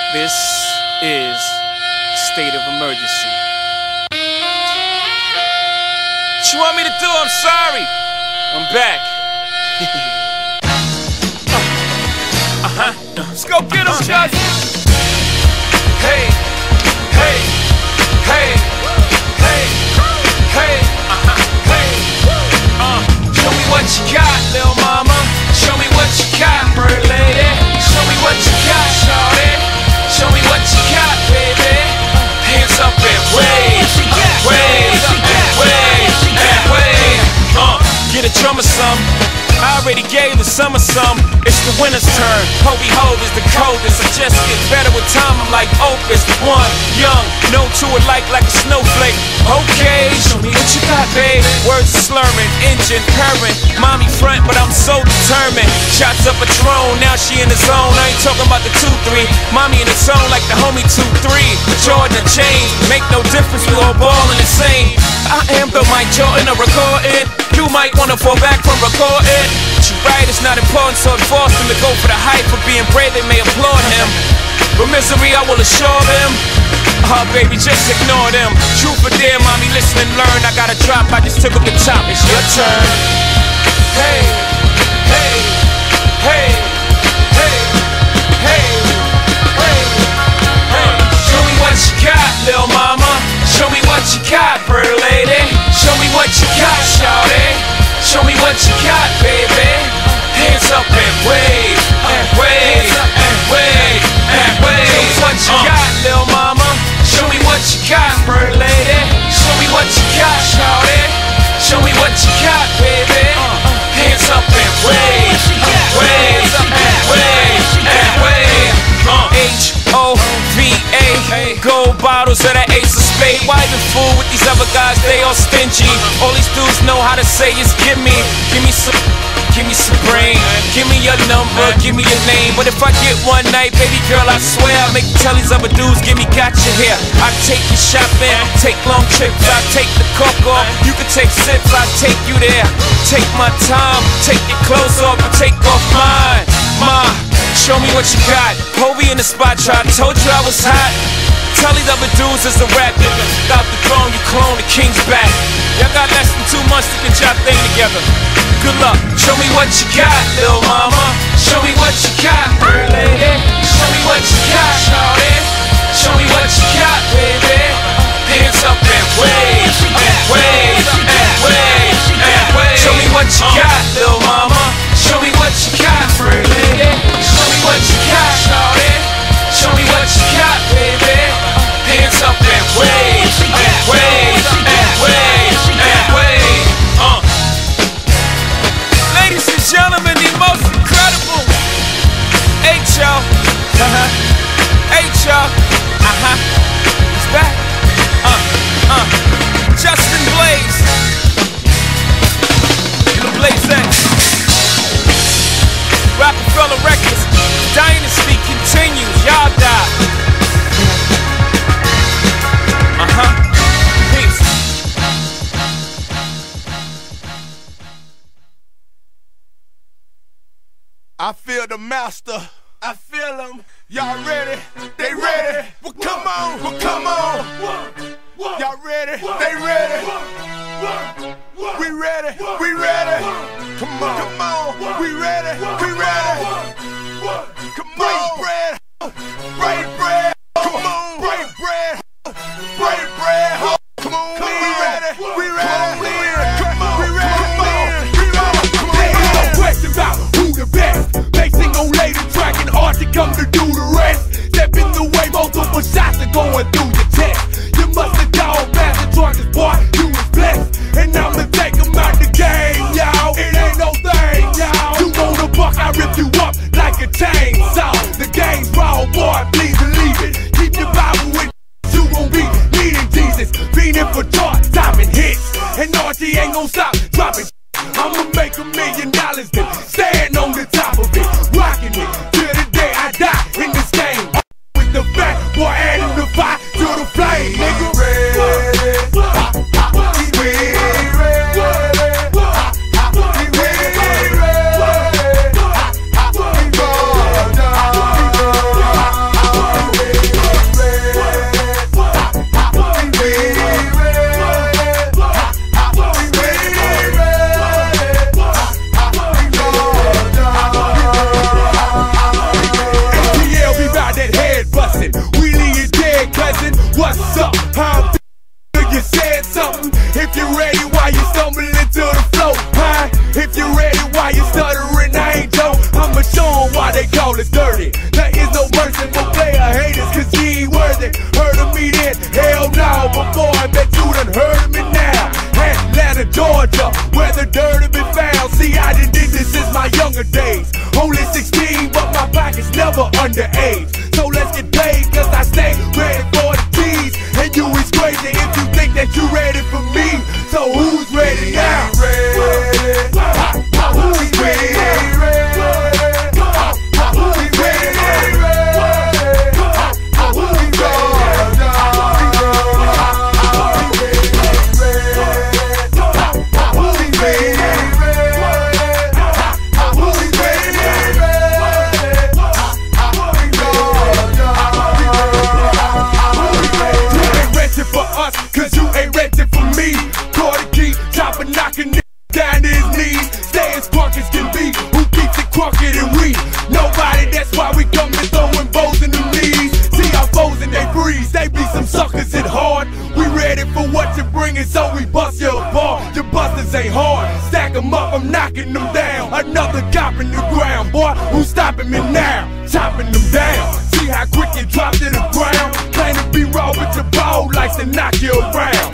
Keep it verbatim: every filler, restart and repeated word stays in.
This is state of emergency. What you want me to do? I'm sorry. I'm back. uh-huh. Let's go get him, uh-huh. Hey, hey, hey, hey, hey, uh-huh, hey. Uh, show me what you got, little mama. Show me what you got, bird lady. Show me what you got, shawty. Show me what you got, baby. Hands up and wave, wave, and wave, and wave. Uh, get a drummer some. I already gave the summer some. It's the winter's turn. Hobie Hove is the coldest. I just get better with time. I'm like Opus. One, young, no to it like like a snowflake. Okay, show me what you got, babe. Words are slurring, engine purring. Mommy front, but I'm so determined. Shots up a drone, now she in the zone. I ain't talking about the two three. Mommy in the zone like the homie two three. Jordan chain, make no difference. We all ballin' the same. I am the Mike Jordan of recording. You might wanna fall back from recording. But you right, it's not important, so it forced him to go for the hype. For being brave, they may applaud him, but misery, I will assure them. Oh, baby, just ignore them. Truth or dare, mommy, listen and learn. I got a drop, I just took up the top. It's your turn. Hey, hey, hey, hey, hey, hey, hey. Show me what you got, little mama. Show me what you got, bird lady. Show me what you got, shawty. Show me what you got, baby. Hands up and wave, and wave, and wave, and wave. Show me what you uh. got, little mama. Show me what you got, bird lady. Show me what you got, shawty. Show me what you got, baby. Hands up and wave, and wave, and wave, and wave. H O V A, gold bottles of that ace of spade. Why the fool with these other guys? They all stingy. All these dudes know how to say is give me, give me some, give me some brain. Give me your number, give me your name. But if I get one night, baby girl, I swear I'll make you tell these other dudes, give me gotcha here. I take you shopping, take long trips, I take the cork off. You can take sips, I take you there. Take my time, take your clothes off, and take off mine. Ma, show me what you got. Hobie in the spot, try. Told you I was hot. Tell these other dudes it's a rap. Stop the throne, you clone, the king's back. Y'all got less than two months to get y'all thing together. Good luck. Show me what you got, little mama. Show me what you got, bird lady. Show me what you got, shawty. Show me what you got, baby. Hands up and wave, and wave, and wave, and wave. Show me what you got, little mama. Show me what you got, bird lady. Show me what you got, shawty. Show me what you got, baby. Hands up and wave, and wave, and wave, and wave. Uh. Ladies and gentlemen, the most incredible H y'all, uh-huh, H y'all, uh-huh, he's back, uh, uh, Justin Blaze, the Blaze X, Rockefeller Records, dynasty continues, y'all die, uh-huh, peace. I feel the master, I feel him. Y'all ready? They ready? Well, come on, well, come on. Y'all ready? They ready? We ready? We ready? Come on, come on. We ready? We ready? Come on, bread, break bread. Come on, break bread, break bread. Come on, we ready? We ready? Come on, we ready? Come on, we ready? Come on. There ain't no question about who the best. Mason gon' lay the track and hard to come to do the rest. Step in the way, multiple shots are going through your chest. You must have dog past the drunkest boy, you was blessed. And I'ma take him out the game, y'all. It ain't no thing, y'all. You want a buck, I rip Only sixteen, but my pocket's never underage. So let's get paid, cause I stay ready for the G's. And you is crazy if you think that you ready for me. So who's ready now? Who's ready? Knocking down to his knees, stay as crunk as can be. Who keeps it crunker than we? Nobody, that's why we come and throwing bows in the knees. See our foes and they freeze, they be some suckers at hard. We ready for what you're bringing, so we bust you apart. Your busters ain't hard, stack them up, I'm knocking them down. Another cop in the ground, boy, who's stopping me now? Chopping them down, see how quick you drop to the ground. Claim to be raw, but your ball likes to knock you around.